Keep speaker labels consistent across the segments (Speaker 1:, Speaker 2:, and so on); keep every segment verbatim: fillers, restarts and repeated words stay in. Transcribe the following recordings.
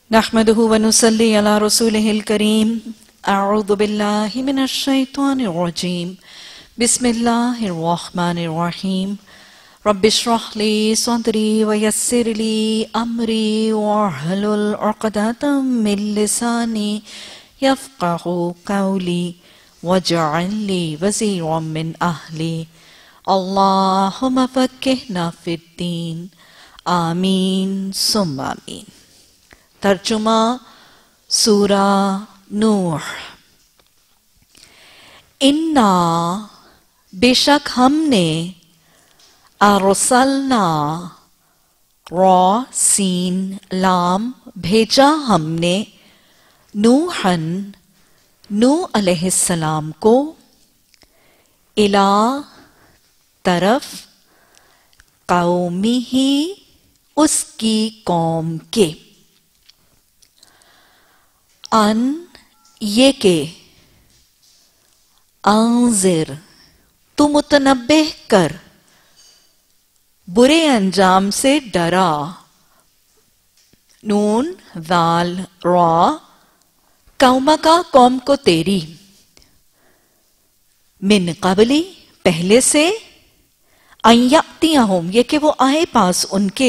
Speaker 1: نحمده ونصلي على رسوله الكريم. أعوذ بالله من الشيطان الرجيم. بسم الله الرحمن الرحيم. رب اشرح لي صدري ويسر لي أمري واحلل عقدة من لساني يفقه قولي واجعل لي وزيرا من أهلي. اللهم فقهنا في الدين. آمین ثم آمین. ترجمہ سورہ نوح. انا بے شک ہم نے ارسلنا را سین لام بھیجا ہم نے نوحن نوح علیہ السلام کو الی طرف قومی ہی اس کی قوم کے ان یہ کہ انذر تو متنبہ کر برے انجام سے ڈرا نون ذال را قوم کا قوم کو تیری من قبلی پہلے سے ان یأتیہم یہ کہ وہ آئے پاس ان کے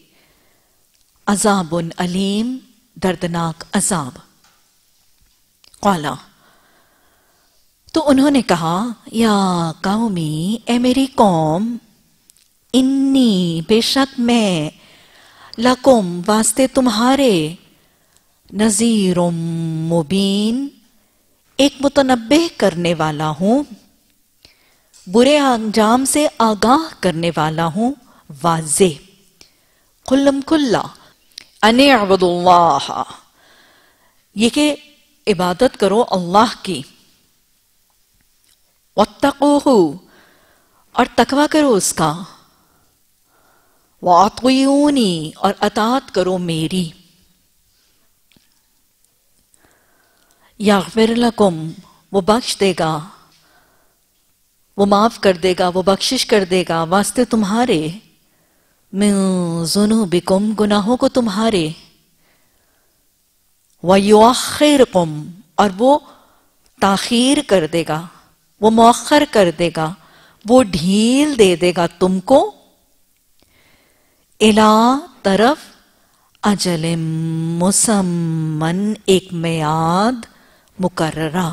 Speaker 1: عذاب علیم دردناک عذاب. قالا تو انہوں نے کہا یا قومی اے میری قوم انی بے شک میں لکم واسطے تمہارے نذیر مبین ایک متنبہ کرنے والا ہوں برے انجام سے آگاہ کرنے والا ہوں واضح. کلم کلا ان اعبدوا اللہ یہ کہ عبادت کرو اللہ کی واتقوہ اور تقوی کرو اس کا واطیعونی اور اطاعت کرو میری. یغفر لکم وہ بخش دے گا وہ معاف کر دے گا وہ بخشش کر دے گا واسطے تمہارے من ذنوبکم گناہوں کو تمہارے وَيُؤَخِّرْكُمْ اور وہ تاخیر کر دے گا وہ مؤخر کر دے گا وہ ڈھیل دے دے گا تم کو اِلَى طرف اجل مسمن ایک میعاد مقررہ.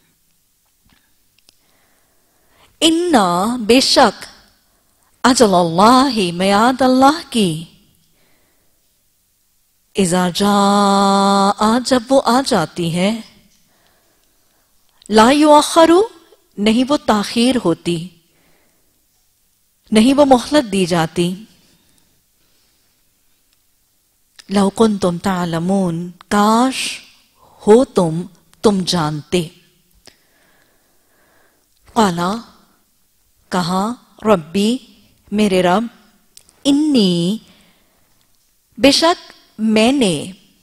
Speaker 1: انا بے شک اجل اللہ میعاد اللہ کی اذا جاء جب وہ آ جاتی ہے لا یؤخر نہیں وہ تاخیر ہوتی نہیں وہ مہلت دی جاتی. لو کنتم تعلمون کاش ہو تم تم جانتے. قالا کہا ربی میرے رب انی بے شک میں نے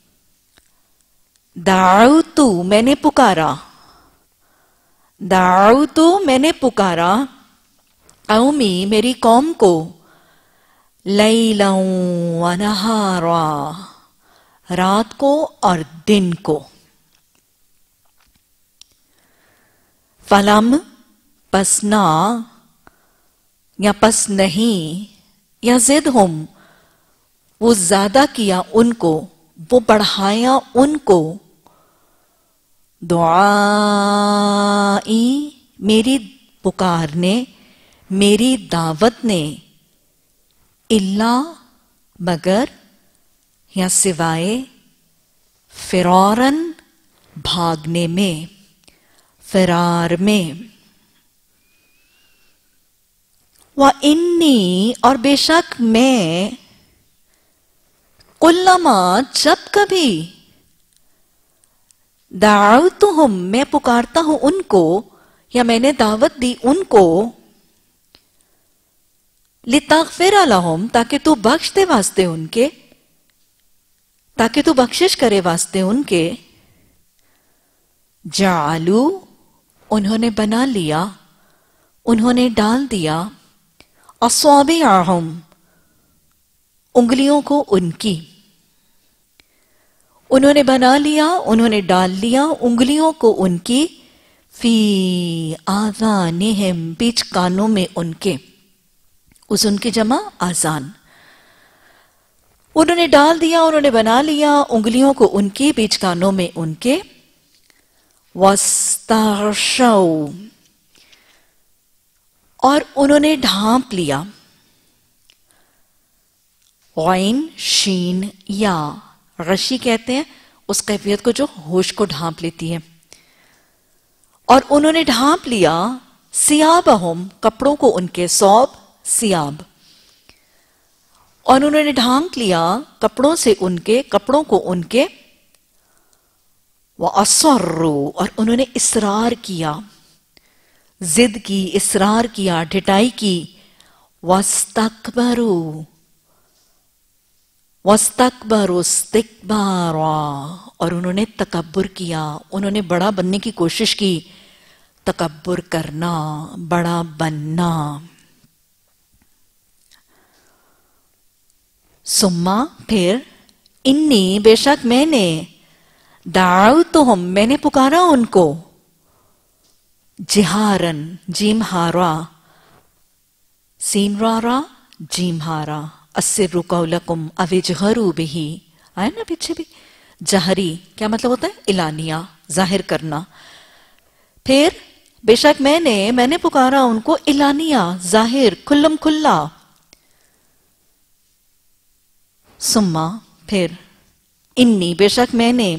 Speaker 1: دعوتو میں نے پکارا دعوتو میں نے پکارا قومی میری قوم کو لیلا و نہارا رات کو اور دن کو. فلم پس نہ یا پس نہیں یا زد ہم وہ زیادہ کیا ان کو وہ بڑھایا ان کو دعائی میری پکار نے میری دعوت نے اللہ مگر یا سوائے فرارن بھاگنے میں فرار میں. وَإِنِّي اور بے شک میں کلما جب کبھی دعوتہم میں پکارتا ہوں ان کو یا میں نے دعوت دی ان کو لتغفر لہم تاکہ تو بخش دے واسطے ان کے تاکہ تو بخشش کرے واسطے ان کے جعلو انہوں نے بنا لیا انہوں نے ڈال دیا اصابعہم انگلیوں کو ان کی انہوں نے بنا لیا، انہوں نے ڈال لیا انگلیوں کو ان کی فی آذانہم بیچ کانوں میں ان کے، اذن کی جمع آذان، انہوں نے ڈال دیا، انہوں نے بنا لیا انگلیوں کو ان کی بیچ کانوں میں ان کے، واستغشوا اور انہوں نے ڈھانپ لیا، غین شین یا غشی کہتے ہیں اس کیفیت کو جو ہوش کو ڈھانپ لیتی ہے، اور انہوں نے ڈھانپ لیا ثیابہم کپڑوں کو ان کے، ثوب ثیاب، اور انہوں نے ڈھانپ لیا کپڑوں سے ان کے، کپڑوں کو ان کے، وَأَصَرُّوا اور انہوں نے اصرار کیا، ضد کی، اصرار کیا، ڈھٹائی کی، وَاسْتَكْبَرُوا وَاسْتَكْبَرُوا اسْتِكْبَارًا اور انہوں نے تکبر کیا، انہوں نے بڑا بننے کی کوشش کی، تکبر کرنا، بڑا بننا۔ ثم پھر انی بے شک میں نے دعوتہم میں نے پکارا ان کو، جہارن جیم ہارا سین رارا جیم ہارا، السر قولکم او اجہروا بہ، آئے نا پیچھے بھی، جہری کیا مطلب ہوتا ہے؟ اعلانیہ، ظاہر کرنا۔ پھر بے شک میں نے میں نے پکارا ان کو اعلانیہ، ظاہر، کھلم کھلا۔ ثم پھر انی بے شک میں نے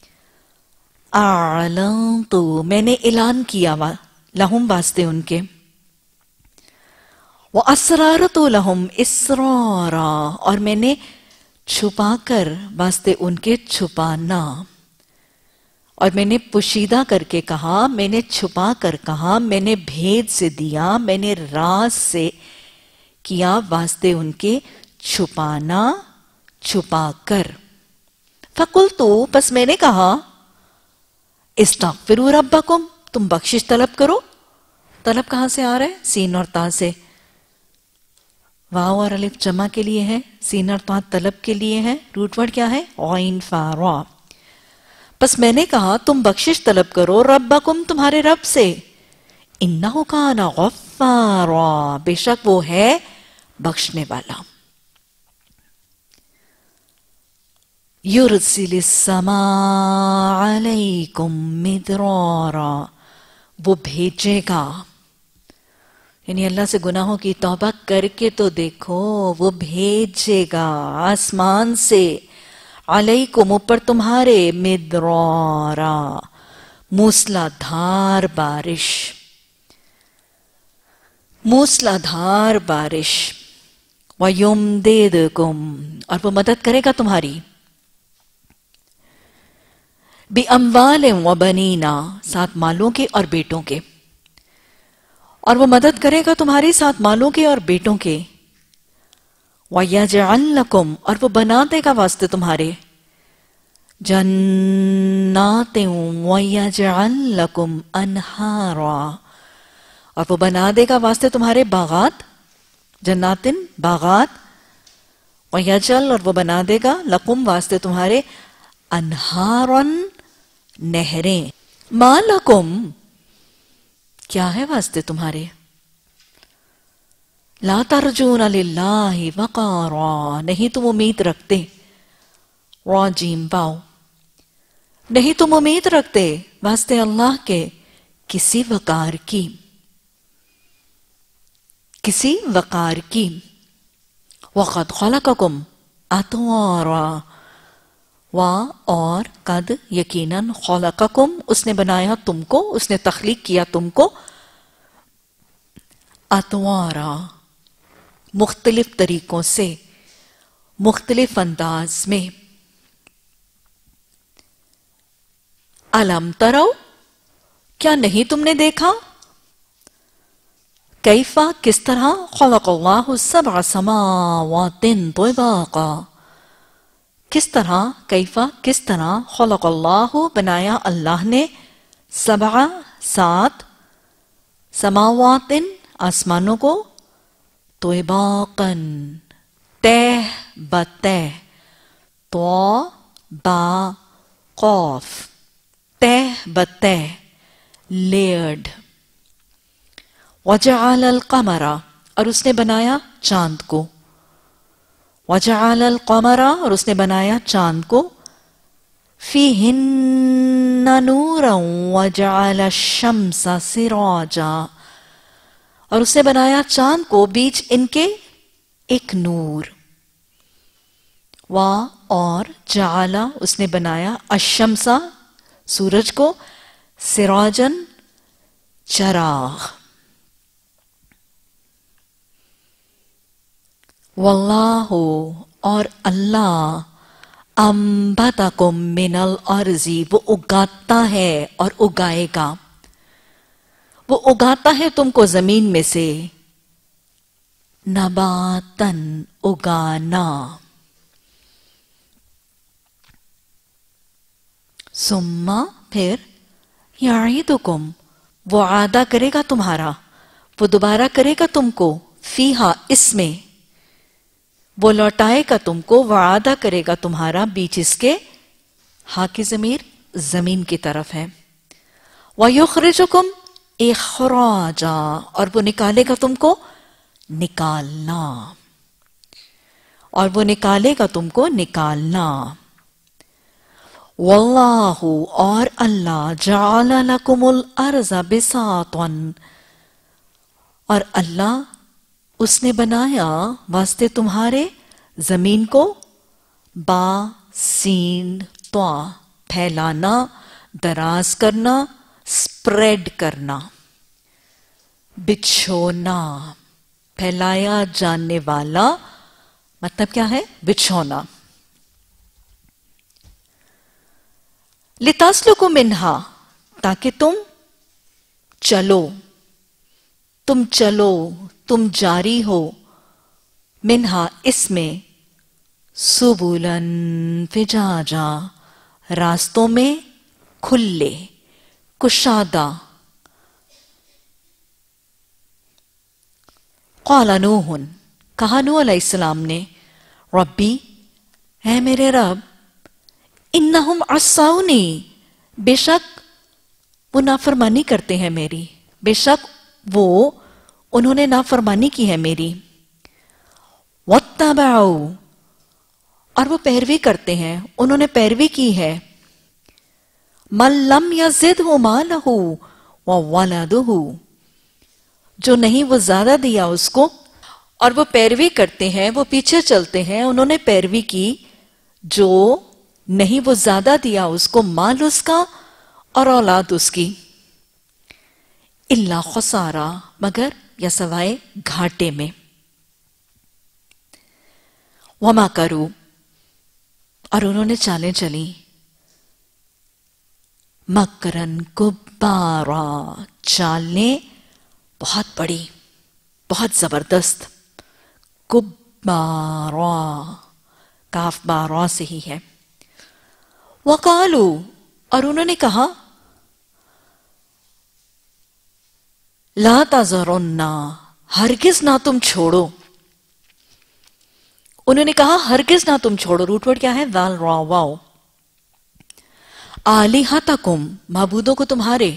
Speaker 1: اعلنت میں نے اعلان کیا لہم واسطے ان کے، وَأَسْرَارَتُ لَهُمْ إِسْرَارًا اور میں نے چھپا کر واسطے ان کے چھپانا، اور میں نے پوشیدہ کر کے کہا، میں نے چھپا کر کہا، میں نے بھید سے دیا، میں نے راز سے کیا واسطے ان کے چھپانا، چھپا کر۔ فَقُلْتُ پس میں نے کہا، استغفروا ربکم تم بخشش طلب کرو۔ طلب کہاں سے آ رہا ہے؟ سین اور تا سے۔ واو اور الف جمع کے لیے ہے، سین اور تا طلب کے لیے ہے، روٹ ورڈ کیا ہے؟ غین فا را۔ پس میں نے کہا تم بخشش طلب کرو ربکم تمہارے رب سے، انہ کان غفارا بے شک وہ ہے بخشنے والا۔ یرسل السماء علیکم مدرارا وہ بھیجے گا، یعنی اللہ سے گناہوں کی توبہ کر کے تو دیکھو، وہ بھیجے گا آسمان سے، علیکم اوپر تمہارے، مدرارا موسلا دھار بارش، موسلا دھار بارش، وَيُمْدِدْكُمْ اور وہ مدد کرے گا تمہاری، بِأَمْوَالٍ وَبَنِينَ ساتھ مالوں کے اور بیٹوں کے، اور وہ مدد کرے گا تمہاری ساتھ مالوں کے اور بیٹوں کے، وَيَجْعَلْ لَكُمْ اور وہ بنا دے گا واسطے تمہارے، جَنَّاتٍ وَيَجْعَلْ لَكُمْ أَنْهَارًا اور وہ بنا دے گا واسطے تمہارے باغات، جناتن باغات، وَيَجْعَلْ اور وہ بنا دے گا لَكُمْ واسطے تمہارے، أَنْهَارًا نہریں، مَا لَكُمْ کیا ہے واسطے تمہارے، لا ترجون للہ وقارا نہیں تم امید رکھتے، را جیم باؤ نہیں تم امید رکھتے واسطے اللہ کے کسی وقار کی، کسی وقار کی، وَقَدْ خَلَقَكُمْ أَطْوَارًا و اور قد یقیناً خلقکم اس نے بنایا تم کو، اس نے تخلیق کیا تم کو، اطوارا مختلف طریقوں سے، مختلف انداز میں، الم ترو کیا نہیں تم نے دیکھا، کیفا کس طرح، خلق اللہ سبع سماوات طباقا کس طرح، کیفا کس طرح، خلق اللہ بنایا اللہ نے، سبع سات، سماوات آسمانوں کو، طباقا تہ بتہ، تو با कौफ, तह बतह, लेयर्ड। वजअल अल कमरा, और उसने बनाया चांद को। वजअल अल कमरा, और उसने बनाया चांद को। फीहिन्ना नूरन वजअल अश-शम्स सिराजा, और उसने बनाया चांद को, बीच इनके एक नूर। वा, और जाला, उसने बनाया अशम्सा, सूरज को, सिराजन, चराग। वल्लाहु, और अल्लाह, अंबतकुम मिनल अर्ज़ी, वो उगाता है और उगाएगा, वो उगाता है तुमको जमीन में से। नबातन, उगाना। सुम्मा, फिर, याईदुकुम, वो आदा करेगा तुम्हारा, वो दोबारा करेगा तुमको, फीहा, इसमें, वो लौटाएगा तुमको, वादा करेगा तुम्हारा, बीच इसके, हा की ज़मीर जमीन की तरफ है। वयुखरिजुकुम इखराजा, और वो निकालेगा तुमको निकालना, और वो निकालेगा तुमको निकालना। वल्लाहु, और अल्लाह, जअल लकुमुल अर्ज़ बिसातन, और अल्लाह, उसने बनाया वास्ते तुम्हारे जमीन को, बा सीन त्वा, फैलाना, दराज करना, स्प्रेड करना, बिछोना, फैलाया जानने वाला, मतलब क्या है, बिछोना। लितास्लुकु मिन्हा, ताकि तुम चलो, तुम चलो, तुम जारी हो, मिन्हा, इसमें, सुबुलन फिजाजा, रास्तों में खुले, कुशादा। क़ाला नूहुन, कहा नूह अलैहिस्सलाम ने, रब्बी, है मेरे रब, इन्नहुम अस्साउनी, बेशक वो नाफरमानी करते हैं मेरी, बेशक वो उन्होंने नाफरमानी की है मेरी। वत्तबअू, और वो पैरवी करते हैं, उन्होंने पैरवी की है, मल्लम यज़िदहु मालहु व वलदुहु, जो नहीं वो ज्यादा दिया उसको, और वो पैरवी करते हैं, वो पीछे चलते हैं, उन्होंने पैरवी की, जो नहीं वो ज्यादा दिया उसको, माल उसका और औलाद उसकी। इल्ला खसारा, मगर या सवाए घाटे में। वमा करू, और उन्होंने चालें चली, मकरन कुब्बारा, चालें बहुत बड़ी, बहुत जबरदस्त। कुब्बारा, काफ बारा से ही है। वकालू, और उन्होंने कहा, ला ताज़रुन्ना, हरगिज ना तुम छोड़ो। उन्होंने कहा हरगिज ना तुम छोड़ो। रूटवर्ड क्या है, दाल रा वाओ। आलिहतकुम, माबूदों को तुम्हारे,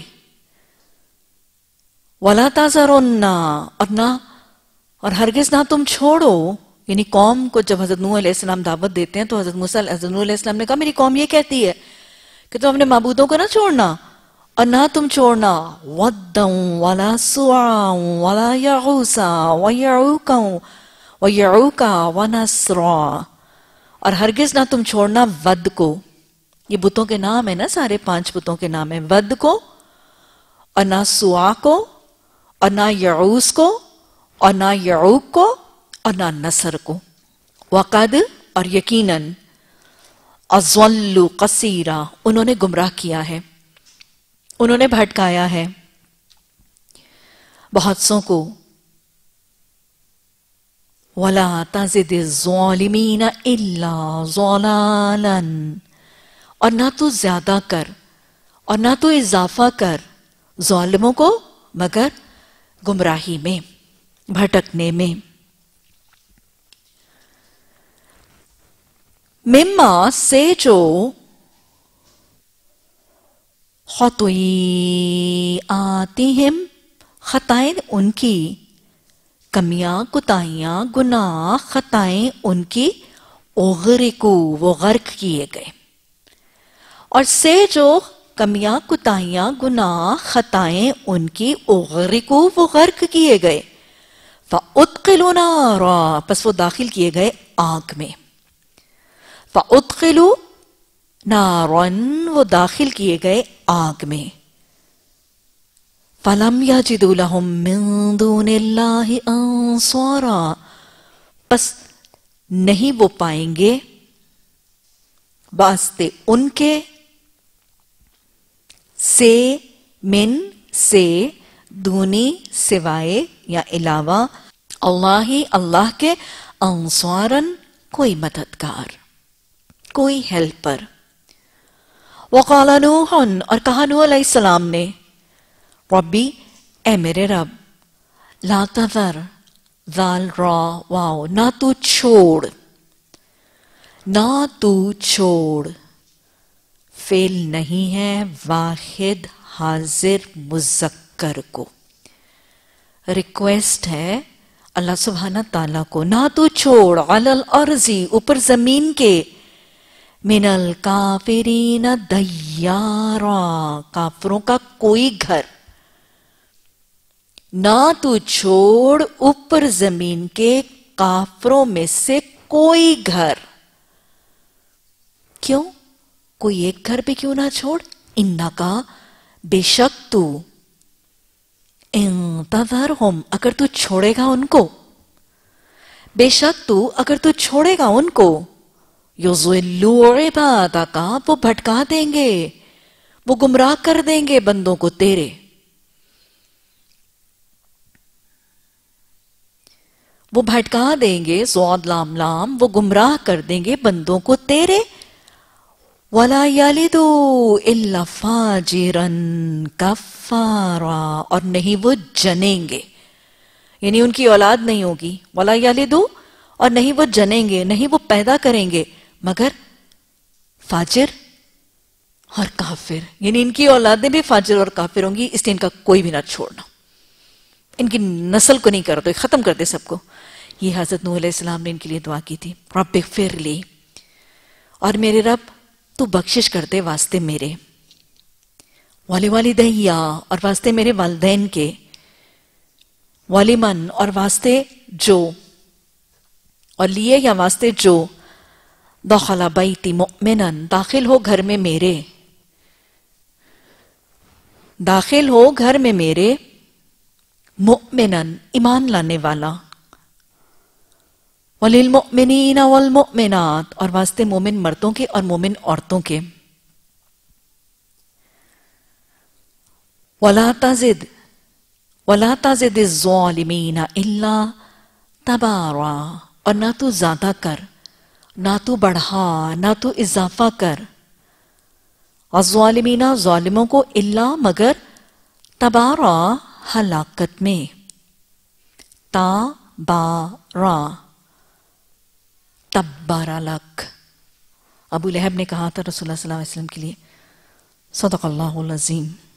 Speaker 1: वला ताज़रुन्ना, और ना, और हरगिज ना तुम छोड़ो, यानी कौम को जब हजरत नूह अलैहिस्सलाम दावत देते हैं तो हजरत मूसा हजरत नूह अलैहिस्सलाम ने कहा मेरी कौम ये कहती है कि तुम अपने माबूदों को ना छोड़ना, और ना तुम छोड़ना वद्दन वला सुआन वला यगूसा व यऊका व यऊका व नस्रा, और हरगिज ना तुम छोड़ना वद को। ये बुतों के नाम है ना, सारे पांच बुतों के नाम है। वद को, और ना सुआ को, और ना यऊस को, और ना यऊक को, और ना नसर को। वक़द, और यकीनन, अज़ल्लु कसीरा, उन्होंने गुमराह किया है, उन्होंने भटकाया है बहुत सौ को। वला तज़िदिज़्ज़ालिमीना इल्ला ज़लालन, और ना तू ज्यादा कर और ना तू इजाफा कर ज़ालिमों को मगर गुमराही में, भटकने में। मिम्मा से जो खतीआतिहिम, खताएं उनकी, कमियां कुताइयां गुनाह खताएं उनकी, उगरिकू वो गर्क किए गए। और से जो कमियां कुताइयां गुनाह खताएं उनकी, उगरिकू वो गर्क किए गए। फ़उद्खिलू नारा, बस वो दाखिल किए गए आग में। फ़उद्खिलू नारन, वो दाखिल किए गए आग में। फलम यजिदू लहुम मिन दूनिल्लाहि अंसारा, बस नहीं वो पाएंगे वास्ते उनके, से मिन से, दूनी सिवाय या अलावा, अल्लाह ही अल्लाह के, अंसारन कोई मददगार, कोई हेल्पर। वक़ाल नूहन, और कहा नूह अलैहिस्सलाम ने, रब्बी ए मेरे रब, ला तज़र, ज़ाल रा वाओ, ना तू छोड़, ना तू छोड़, फेल नहीं है वाहिद हाजिर मुज़क्कर को। रिक्वेस्ट है अल्लाह सुब्हाना ताला को, ना तू छोड़, अलल अर्ज़ी, ऊपर जमीन के, मिनल काफिरीन दय्यारा, काफरों का कोई घर, ना तू छोड़ ऊपर जमीन के काफरों में से कोई घर। क्यों? कोई एक घर भी क्यों ना छोड़? इन्ना का, बेशक तू, इंतज़रहुम, अगर तू छोड़ेगा उनको, बेशक तू अगर तू छोड़ेगा उनको, युज़िल्लू इबादका, वो भटका देंगे, वो गुमराह कर देंगे बंदों को तेरे। वो भटका देंगे, ज़ौद लाम लाम, वो गुमराह कर देंगे बंदों को तेरे। वला यलिदू इल्ला फाजिरन कफ़ारा, और नहीं वो जनेंगे, यानी उनकी औलाद नहीं होगी। वला यलिदू, और नहीं वो जनेंगे, नहीं वो पैदा करेंगे, मगर फाजिर और काफिर, यानी इनकी औलादें भी फाजिर और काफिर होंगी, इसलिए इनका कोई भी ना छोड़ना, इनकी नस्ल को नहीं कर दो, खत्म कर दे सबको। ये हजरत नूह अलैहिस्सलाम ने इनके लिए दुआ की थी, रब्बिग फिरली, और मेरे रब तू बख्शिश कर दे वास्ते मेरे, वाले वालिदैया, और वास्ते मेरे वालिदैन के, वालिमन, और वास्ते जो, और लिए या वास्ते जो, दखला बैती मुमिनन, दाखिल हो घर में मेरे, दाखिल हो घर में मेरे, मुमिनन, ईमान लाने वाला, वलिल मुमिनीना वल मुमिनात, और वास्ते मोमिन मर्दों के और मोमिन औरतों के। वला ताजिद, वला ताजिद ज़ालिमीना इल्ला तबारा, और ना तू ज्यादा कर, ना तू बढ़ा, ना तू इजाफा कर, और ज़ालिमीना, ज़ालिमों को, इल्ला मगर, तबारा हलाकत में, ताबारा, तब्बारा लक। अबू लहब ने कहा था रसूलुल्लाह सल्लल्लाहु अलैहि वसल्लम के लिए, सदक़ल्लाहुल अज़ीम।